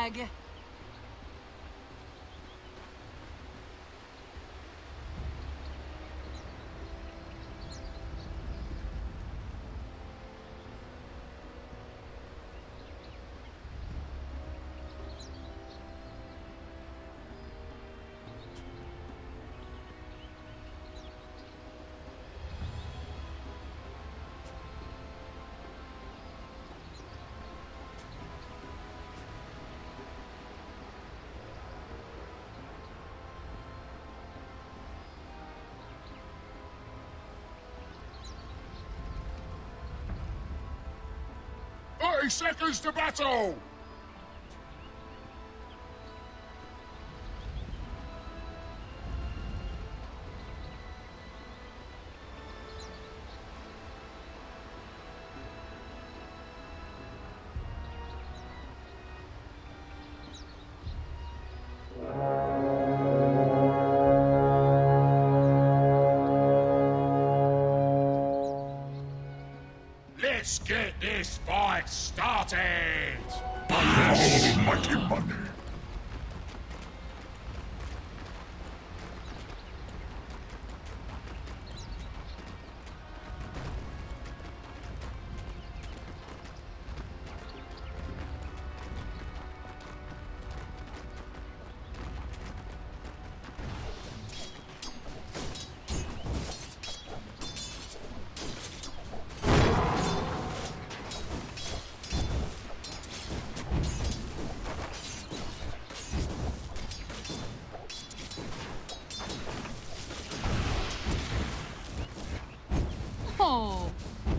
jag. Seconds to battle! Let's get this fight started! Almighty money! Oh.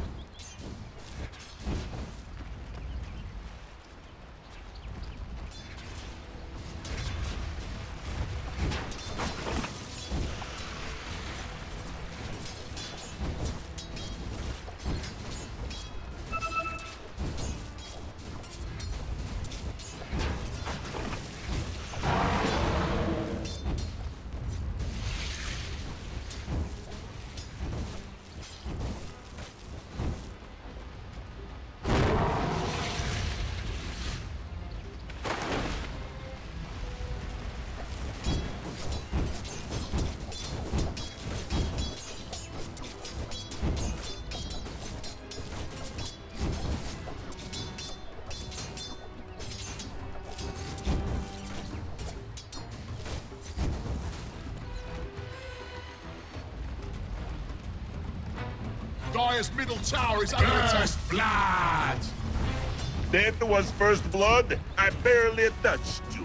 Dire's middle tower is under attack. Blood! That was first blood. I barely touched you.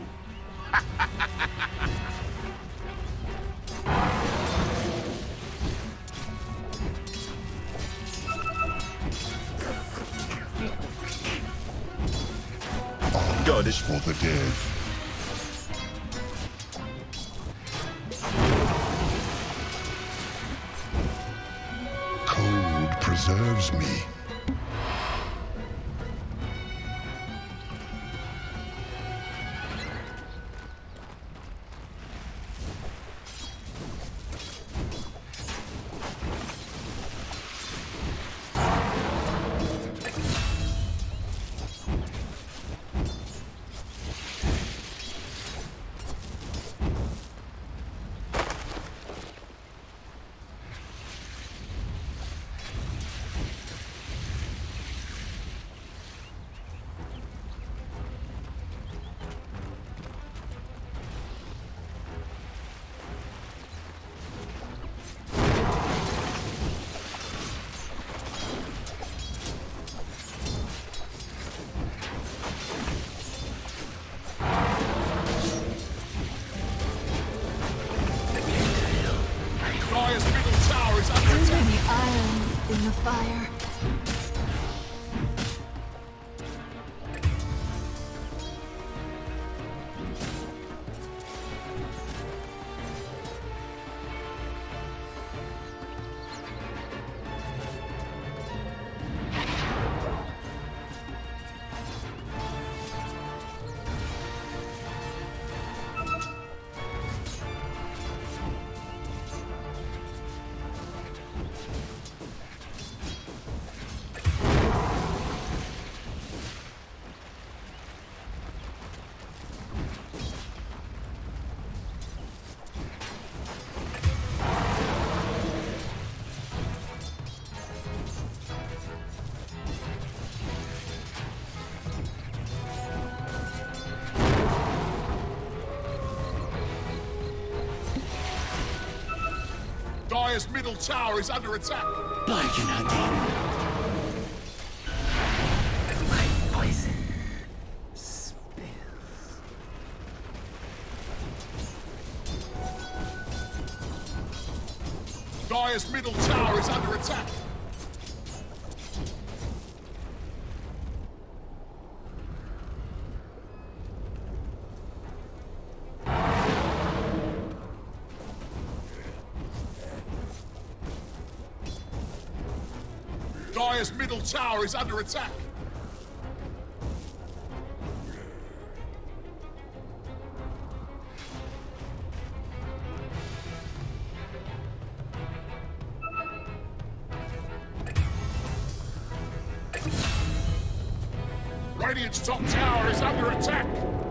God is for the dead. Cold preserves me. Dire's middle tower is under attack. Bargain hunting. My poison spills. Dire's middle tower is under attack. Dire's middle tower is under attack. Radiant's top tower is under attack.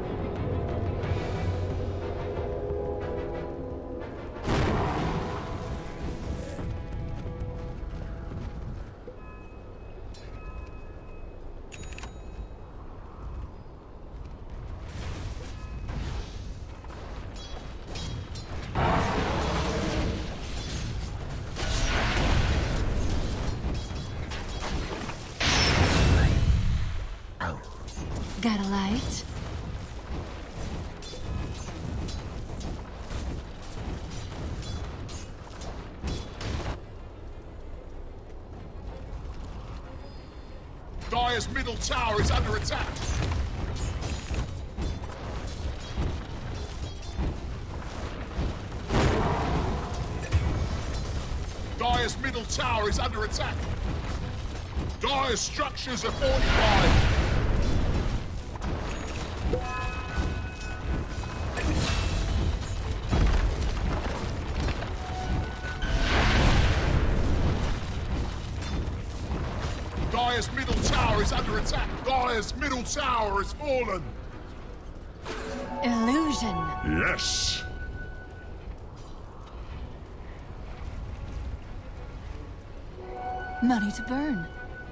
Got a light? Dire's middle tower is under attack. Dire's middle tower is under attack. Dire's structures are fortified. Dire's middle tower is under attack. Dire's middle tower has fallen. Illusion. Yes. Money to burn.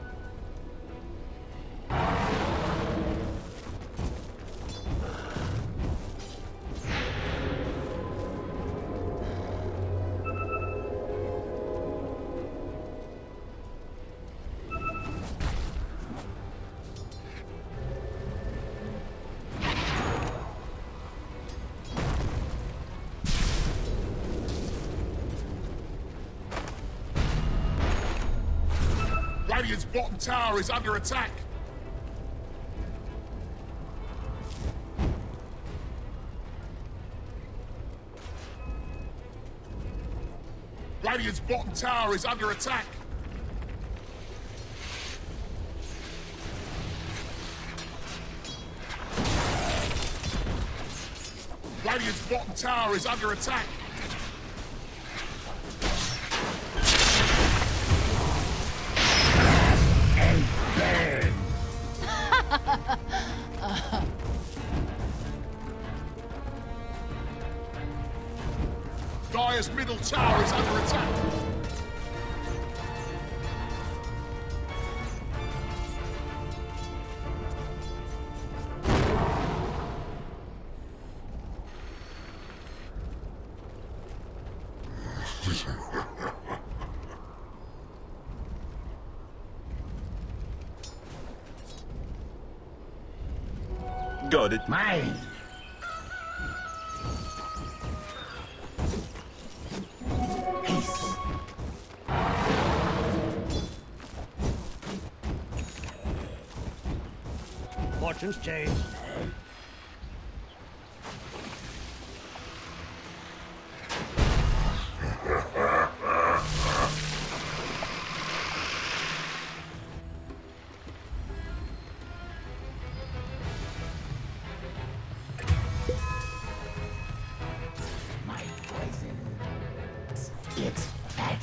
Radiant's bottom tower is under attack. Radiant's bottom tower is under attack. Radiant's bottom tower is under attack. Dire's middle tower is under attack. Got it. Mine. Peace. Fortunes change. My poison. It's bad.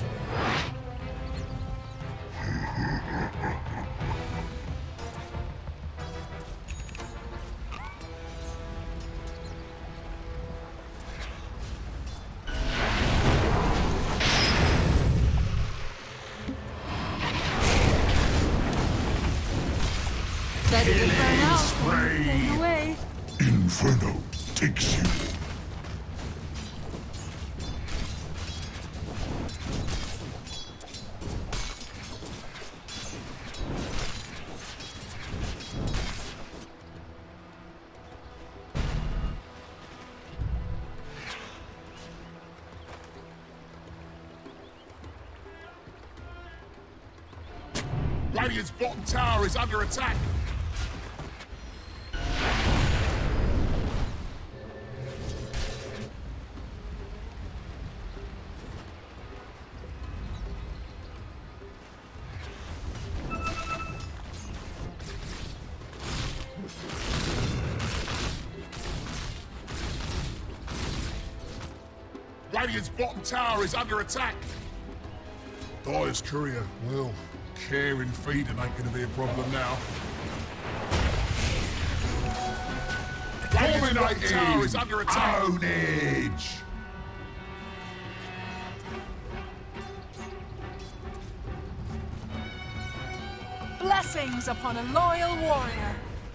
Better to burn out. Spray. Fade away. Inferno takes you. Radiant's bottom tower is under attack. Radiant's bottom tower is under attack. Dire's courier, well, care and feeding ain't gonna be a problem now. Radiant's bottom tower is under attack. Ownage! Blessings upon a loyal warrior.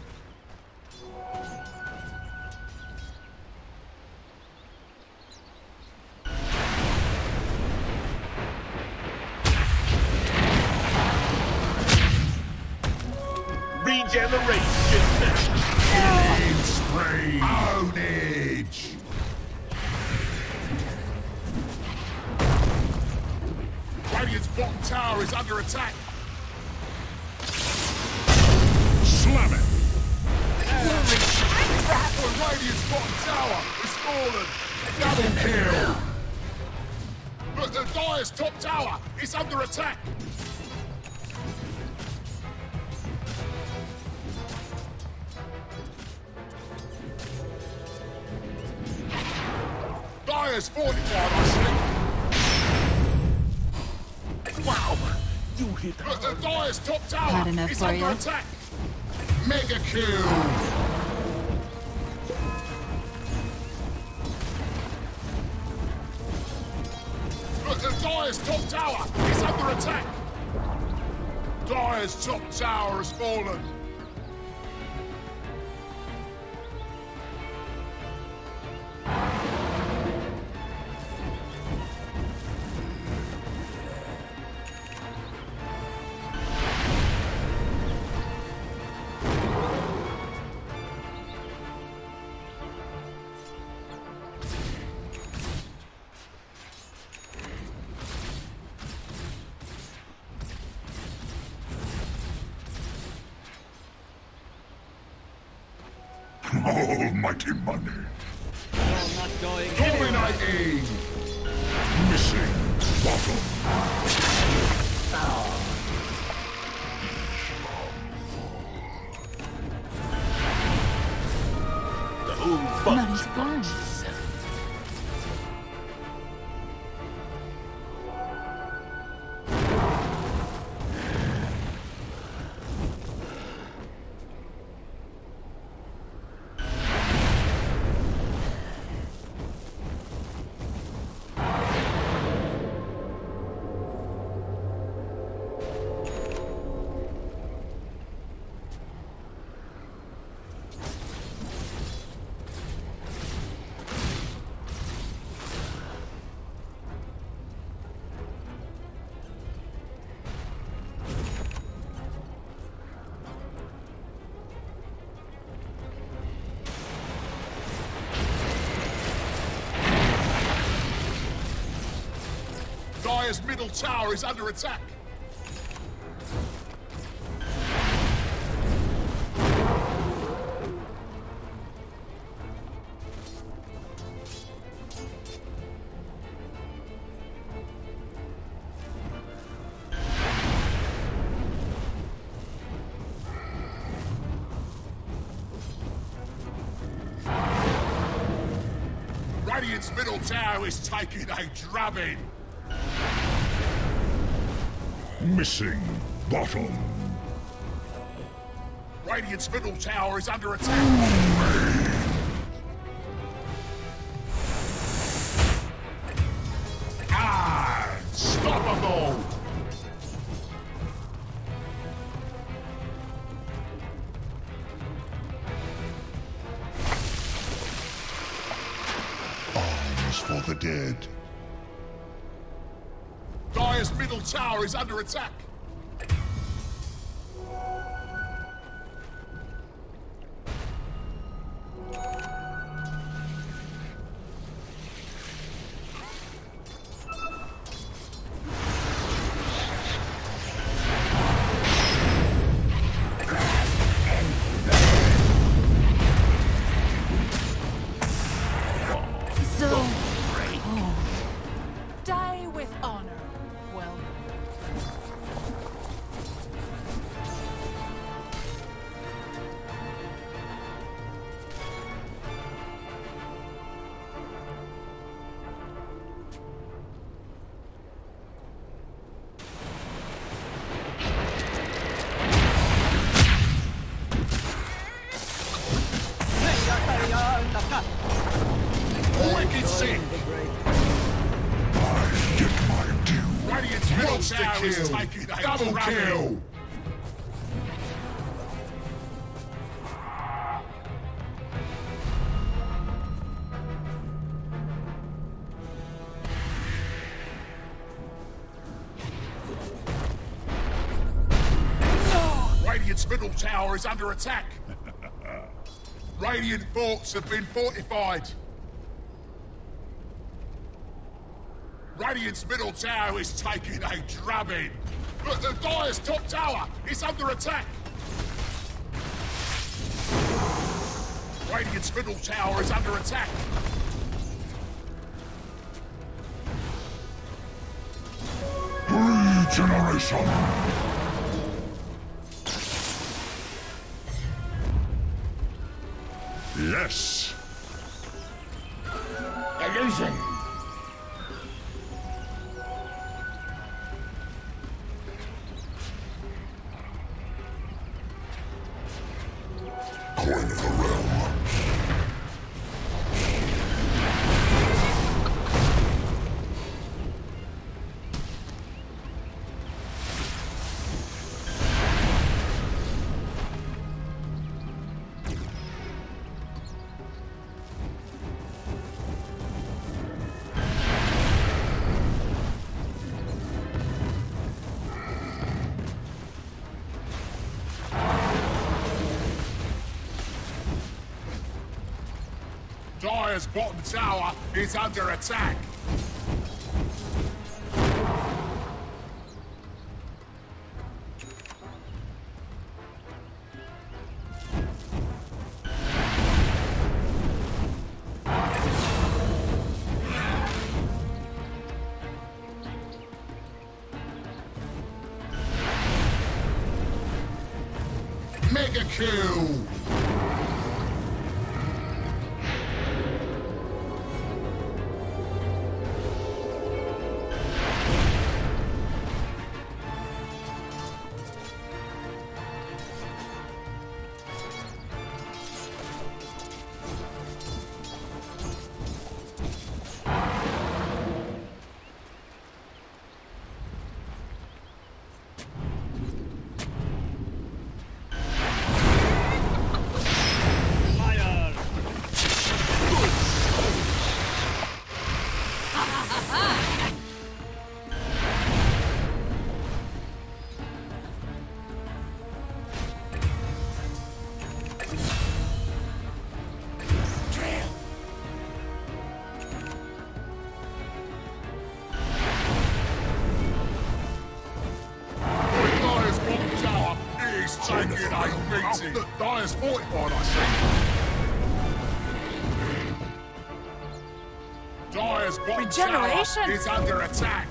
Regeneration! Killing spree! Ownage! Radiant's bottom tower is under attack. Slam it! Radiant's bottom tower is fallen. Double kill. But the Dire's top tower is under attack. Dire's fortified, I see. Wow! You hit But the Dire's top tower Not enough is for under you? attack. Mega kill. But the Dire's top tower is under attack. Dire's top tower has fallen. Almighty money! You're not going anywhere. Dominating. Missing bottom! the whole Not bunch. his burn. Dire's middle tower is under attack. Radiant's middle tower is taking a drubbing. Missing bottom! Radiant's middle tower is under attack. Unstoppable! Arms for the dead. Dire's middle tower is under attack. is taking a double kill. Radiant's middle tower is under attack. Radiant forts have been fortified. Radiant's middle tower is taking a drubbing. But the Dire's top tower is under attack. Radiant's middle tower is under attack. Regeneration! Yes! Illusion. Coin of the realm. Dire's bottom tower is under attack. Mega kill! Liar. Trail. Dire's bottom tower is taking a beating. Look, Dire's fortified, I see. Dire's bottom tower Regeneration. is under attack.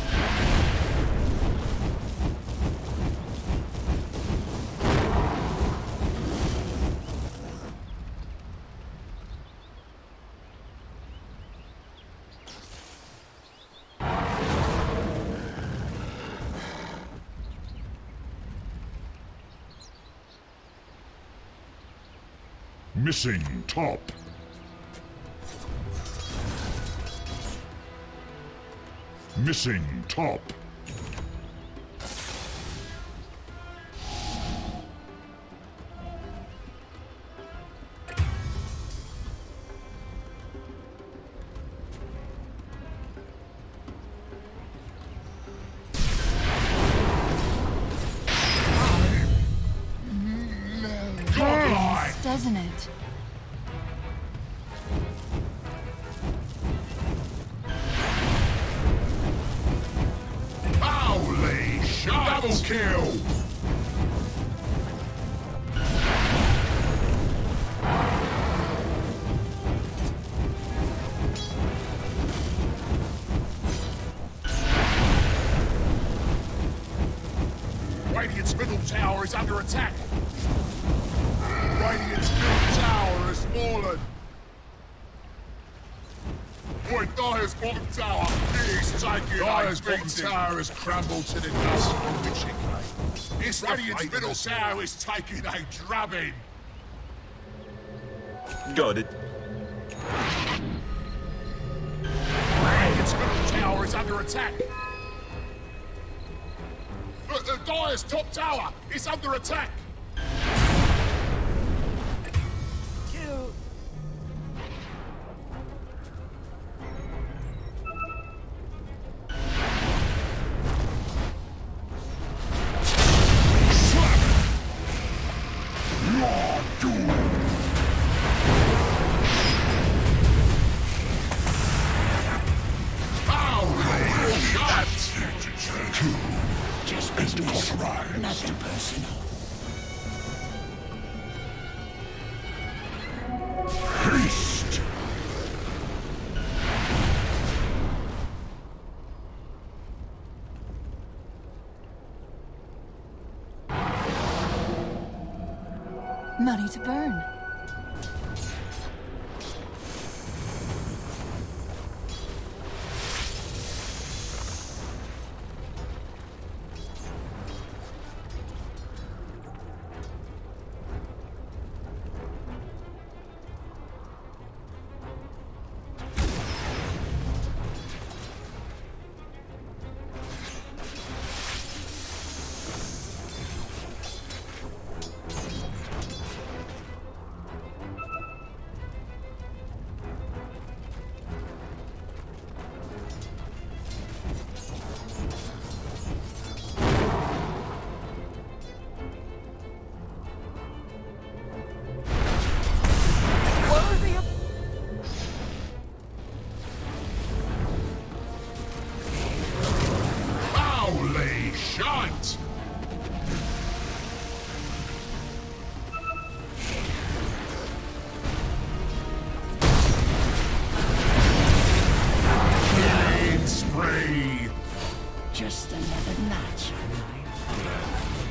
Missing top. Missing top. Godlike! Hurts, doesn't it? Holy shit! Double kill! Radiant's middle tower is under attack. Radiant's middle tower has fallen. Boy, Dire's bottom tower is taking Dire's bottom tower has crumbled to the dust from witching blade. It's Radiant's middle tower is taking a drubbing. Got it. Radiant's middle tower is under attack. But the Dire's top tower is under attack! Kill. You're doomed. Just business, nothing personal. Haste! Money to burn. Just another notch on my armor.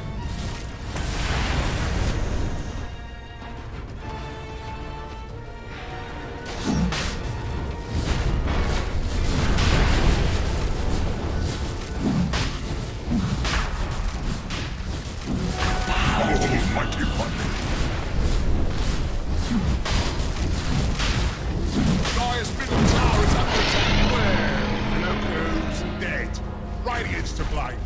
Almighty one. Dire's middle tower is under attack. Where? Look who's dead. Radiant's to blame.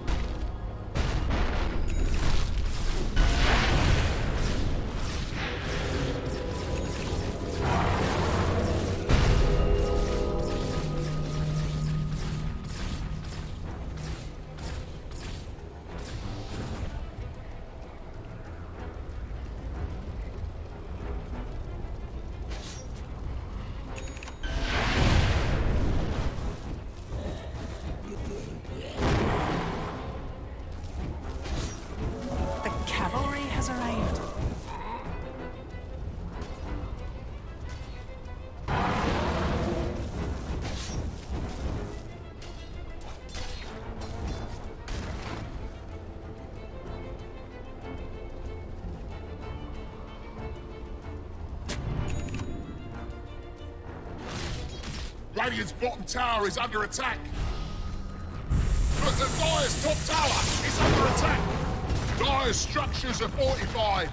Radiant's bottom tower is under attack. But the Dire's top tower is under attack. Dire's structures are fortified.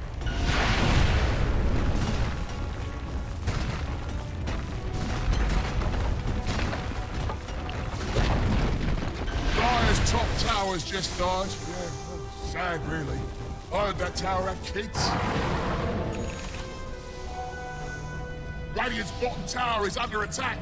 Dire's top tower's just died. Yeah, sad really. I heard that tower had kids. Radiant's bottom tower is under attack.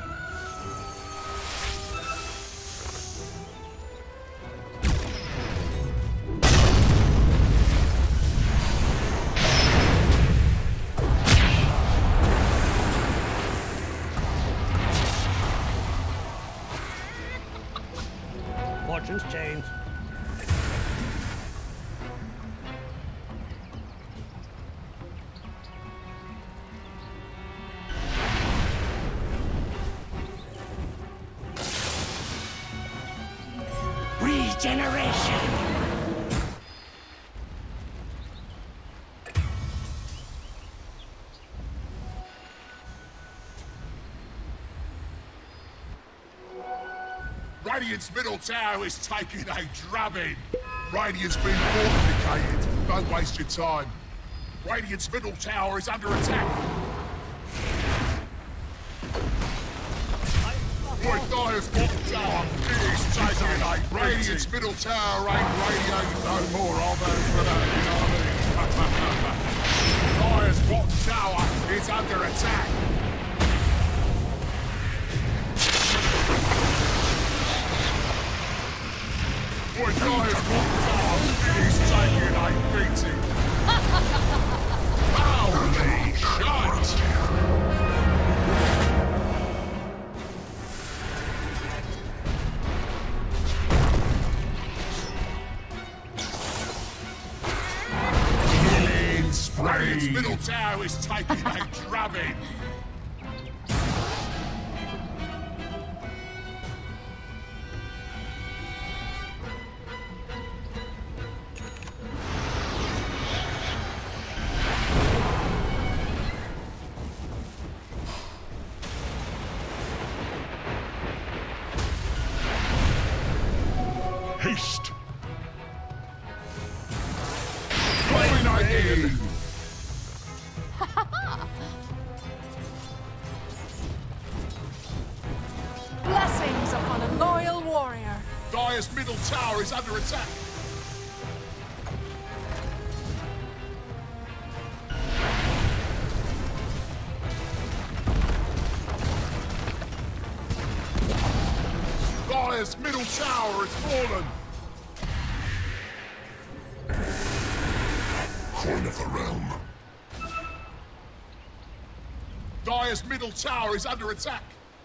Fortune's changed. Regeneration! Radiant's middle tower is taking a drubbing. Radiant's been fortificated. Don't waste your time. Radiant's middle tower is under attack. I love Boy, Dyer's bottom tower is taking a Radiant's middle tower ain't radiating no more. I'll know for that, you know what I mean? Dyer's bottom tower is under attack. Boy, Dyer's bottom tower is taking a beating. Holy shit! Radiant's middle tower is taking a drubbing. Haste! Dominating! Blessings upon a loyal warrior. Dyer's middle tower is under attack. Dyer's middle tower has fallen. Coin of the realm. Dyer's middle tower is under attack.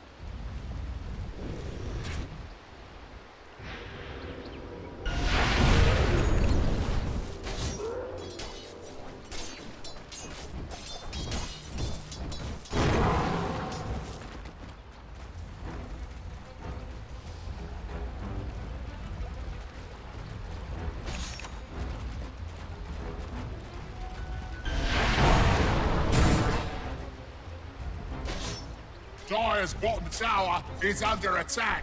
Dyer's bottom tower is under attack.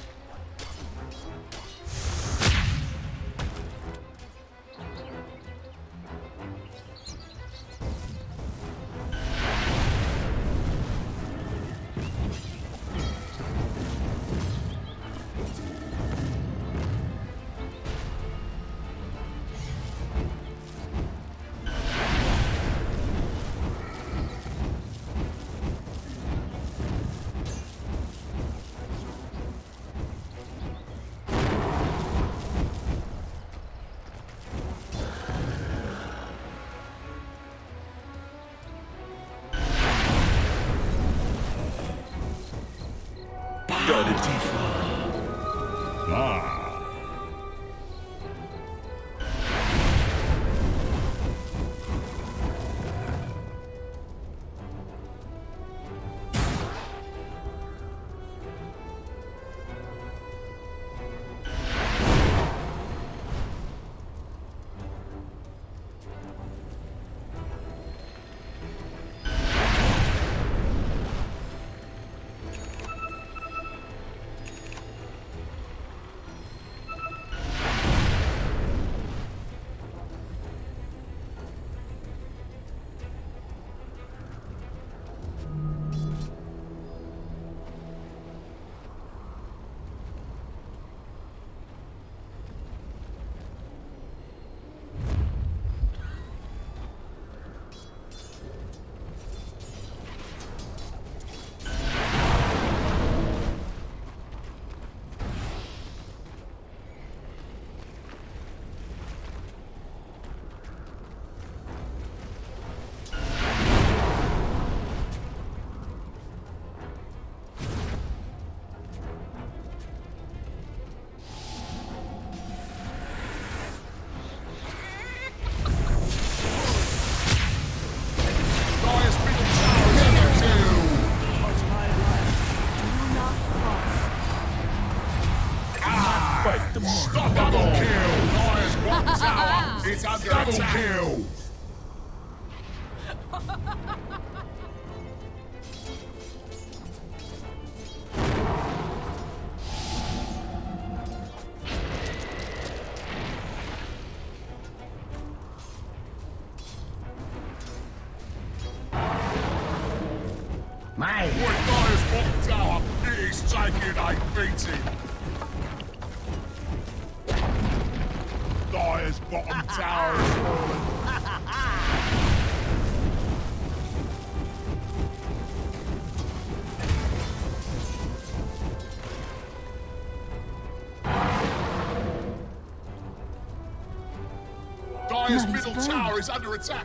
Stop double kill! Dyer's bottom tower is under attack. Kill! My Dyer's bottom tower He's taking a beating. Dire's bottom tower has fallen. Dire's middle tower is under attack.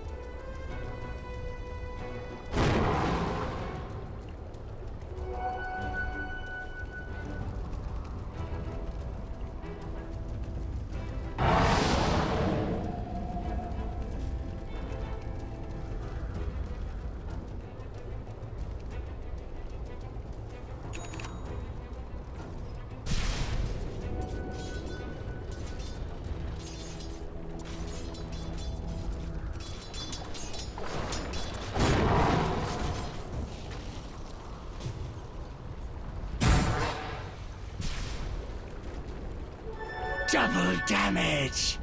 Double damage!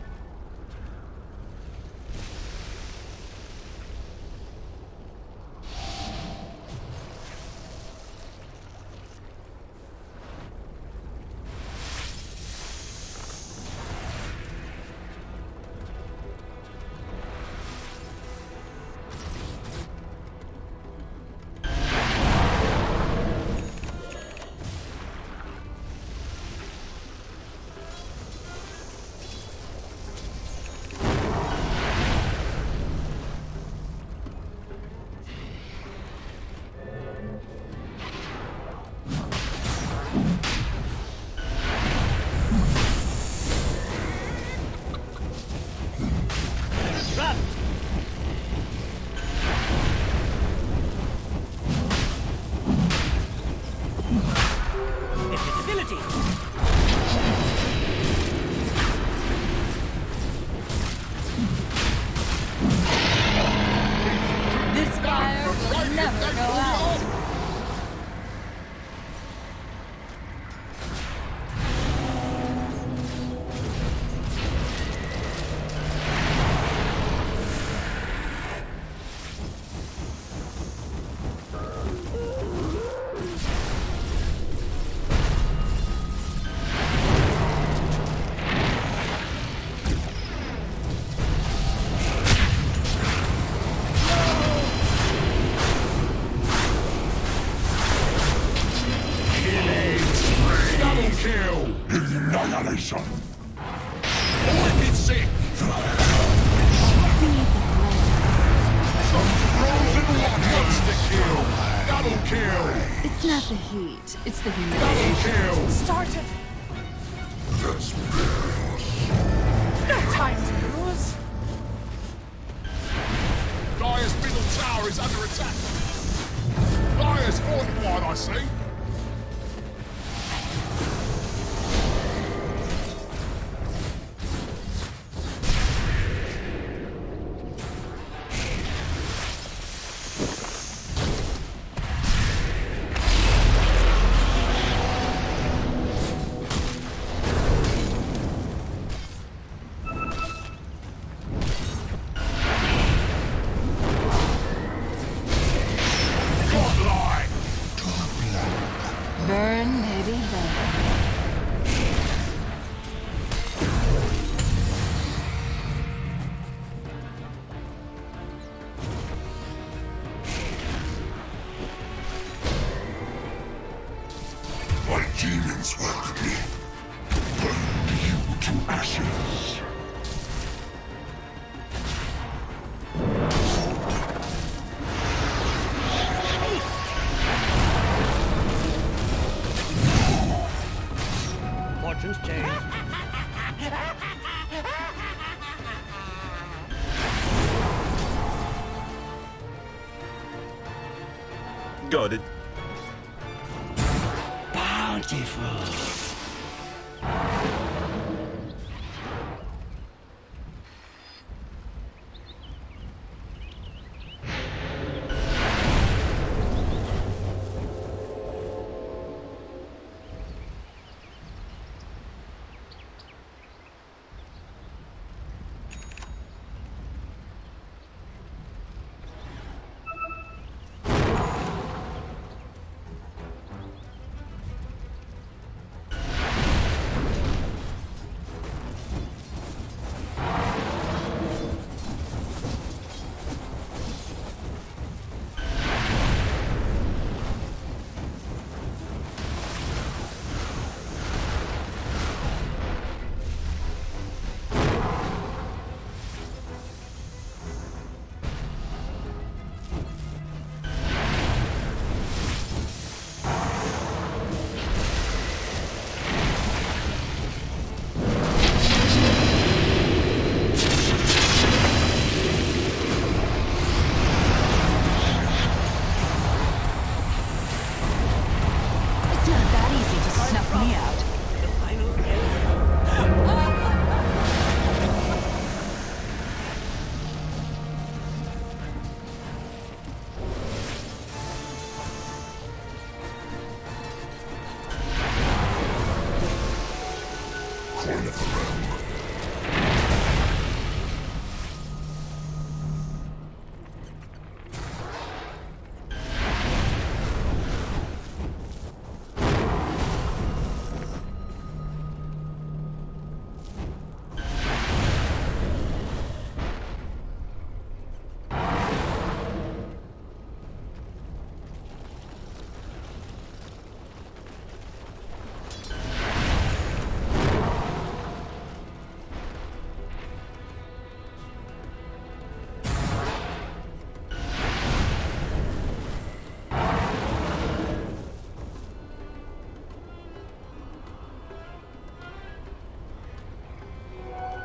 Annihilation! Wicked sick! Frozen waters to kill! Double kill! It's not the heat, it's the Double humiliation. kill! Started. No time to lose. Dire's middle tower is under attack. Dire's fortified, I see. Burn, baby, burn. My demons welcome me. Burn you to ashes. Fortune's changed. Got it. Bountiful.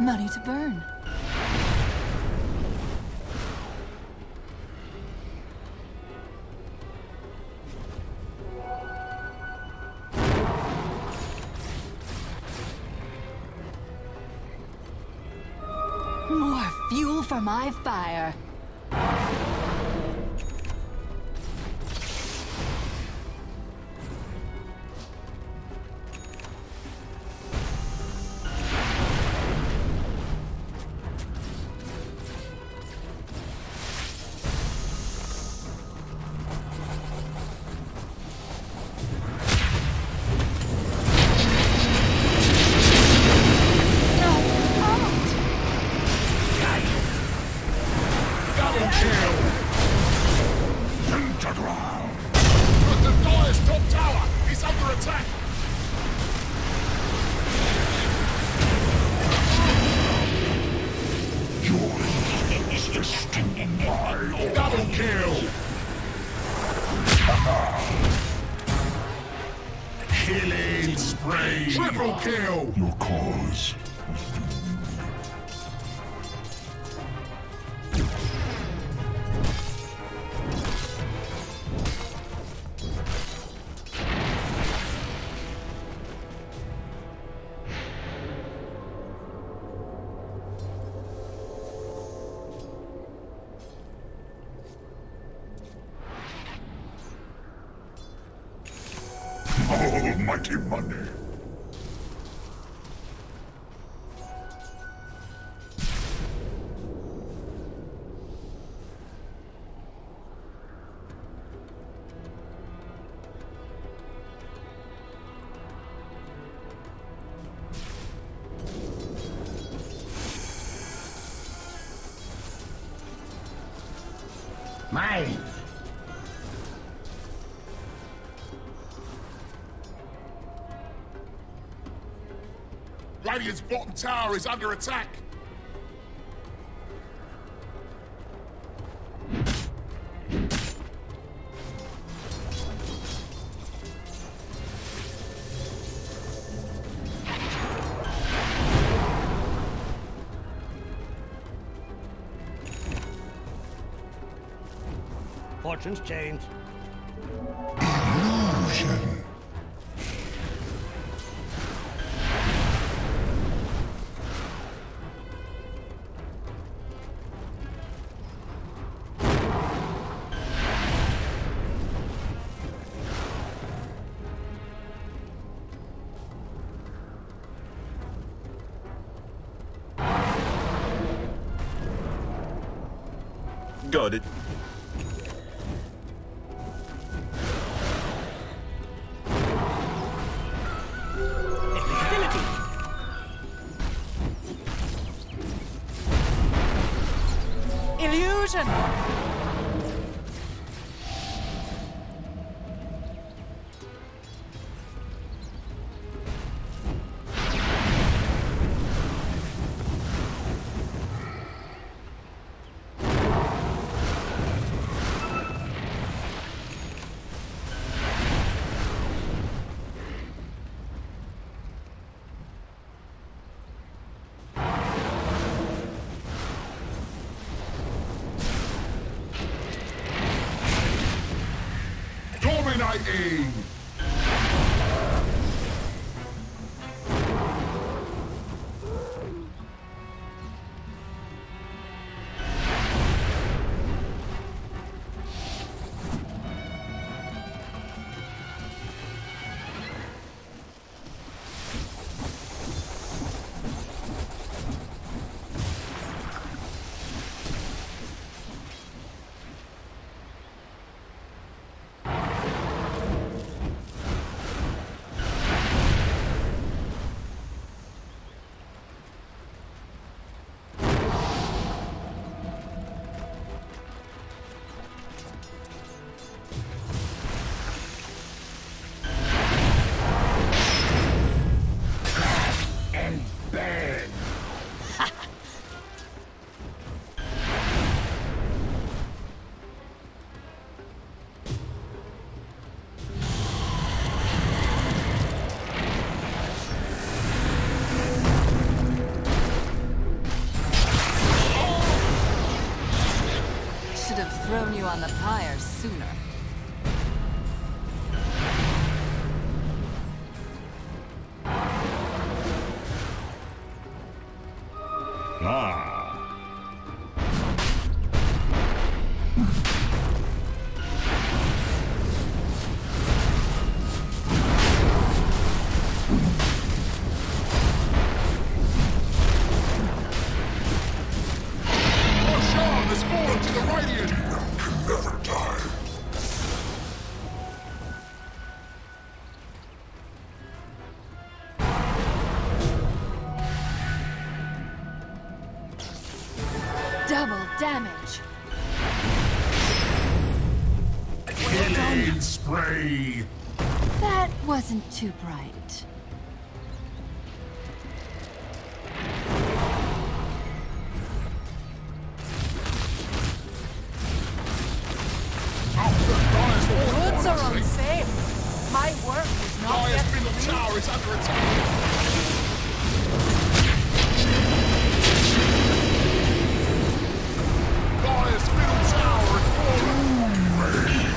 Money to burn. More fuel for my fire. Killing spree! Triple kill! Your cause was almighty money. Mine. Radiant's bottom tower is under attack. Fortunes change. Illusion. Got it. Invisibility. Illusion! Dominating! thrown you on the pyre sooner. Ah. Double damage. Killing spree. That wasn't too bright. Woods are unsafe. My work is not yet Dire's middle complete. tower is under attack. Dire's middle tower is falling.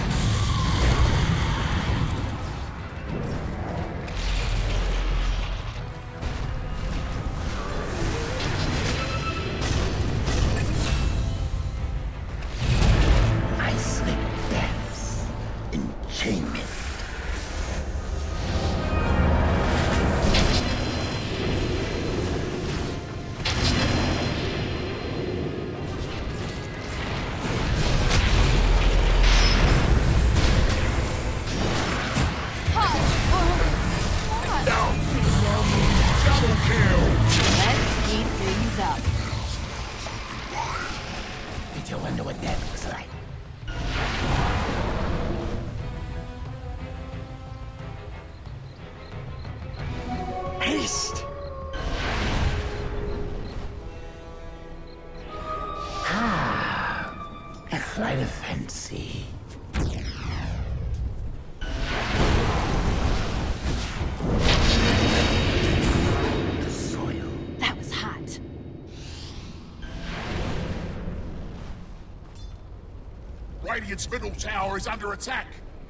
Iceland deaths. Enchainment. Double kill. Let's speed things up. Did you wonder what that looks like? Haste! Ah, a flight of fancy. The soil. That was hot. Radiant's middle tower is under attack.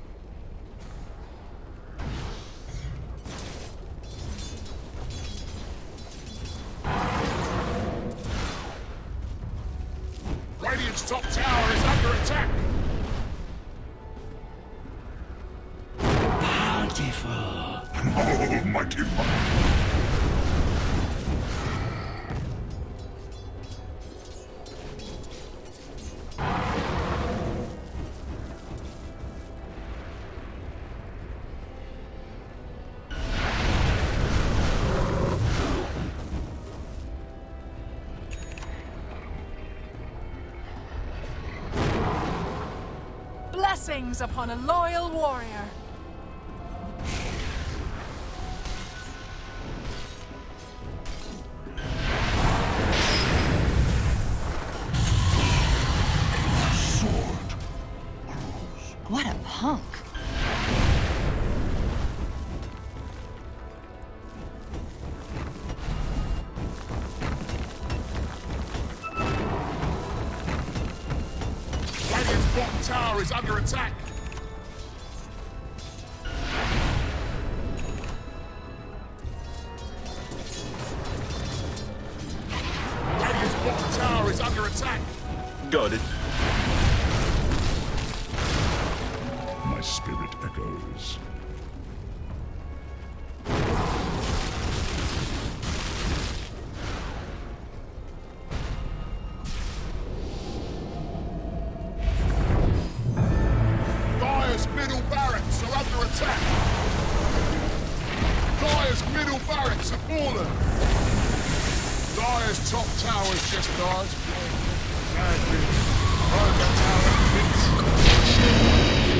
Radiant's top tower is under attack. Bountiful. Almighty one. Blessings upon a loyal warrior. Sword. What a punk. Radiant's bottom tower is under attack. Radiant's bottom tower is under attack. Got it. My spirit echoes. Dire's middle barracks are under attack. Dire's middle barracks have fallen. Dire's top tower's just died. Rover tower hits.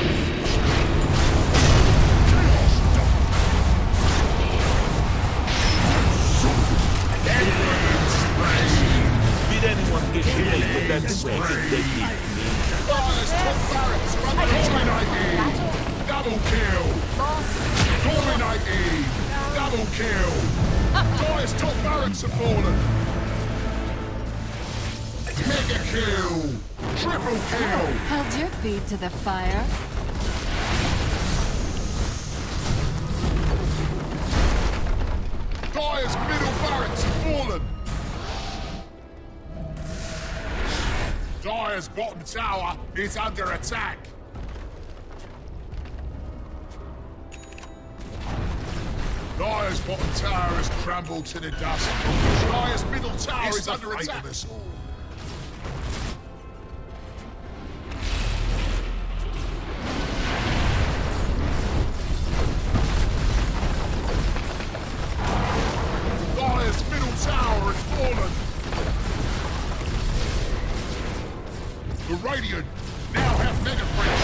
Did anyone get hit with that sword? They did me. Dire's top barracks are under attack. Double kill. Dominating. Double kill. Dire's top barracks have fallen. Mega kill. Triple kill! Held your feet to the fire. Dire's middle barracks have fallen! Dire's bottom tower is under attack! Dire's bottom tower has crumbled to the dust. Dire's middle tower is under attack! Dire's middle tower has fallen! The Radiant now have Mega Breach.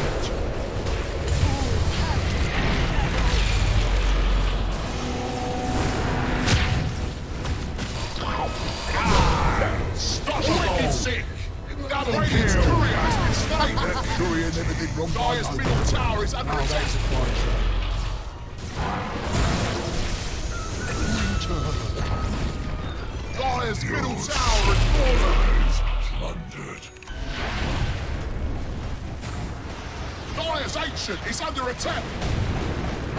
Stop wicked sick! That Radiant's courier has been slain! That courier never did wrong. Dire's middle tower is under attack. Dire's middle tower has fallen! Plundered. Dire's ancient is under attack!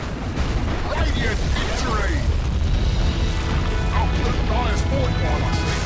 Radiant victory! Oh, look, Dire's fortified, I see.